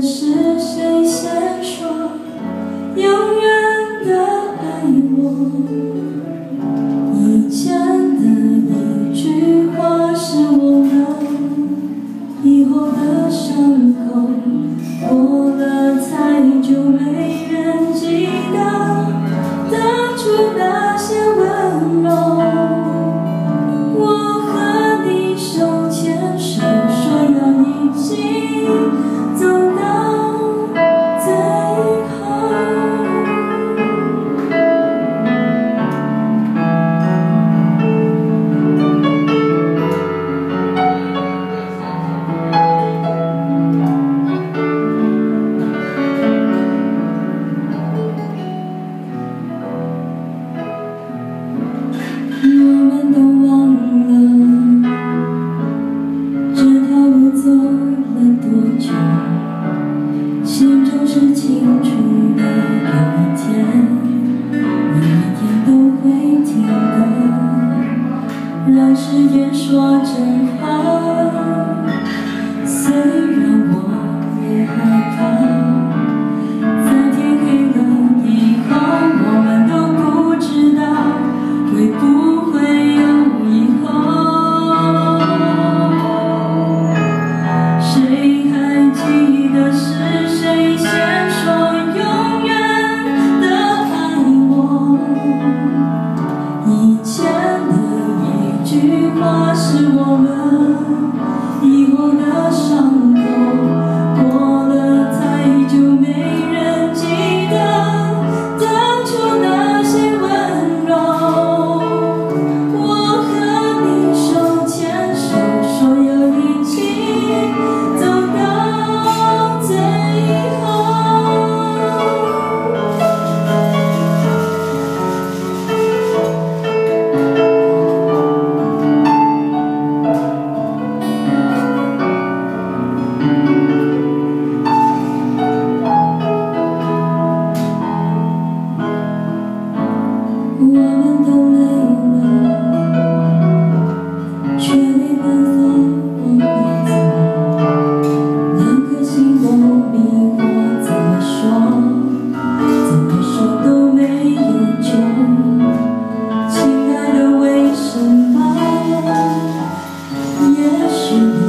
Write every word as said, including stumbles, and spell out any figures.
是谁先说永远的爱我？以前的一句话是我们以后的伤口，过了太久没人记得当初那些温柔。我和你手牵手，说要一起走到最后。我们都忘了这条路走了多久，心中是清楚的，有一天，有一天都会停的。让时间说真话，虽然我也害怕，在天黑了以后，我们都不知道会不会有以后。谁还记得是谁先说永远的爱我？以前的一句话是我们以后的伤口，过了太久没人记得当初那些温柔。我和你手牵手，说要一起走到最后。我们都累了，却没办法往回走。两颗心都迷惑，怎么说，怎么说都没有救。亲爱的，为什么？也许你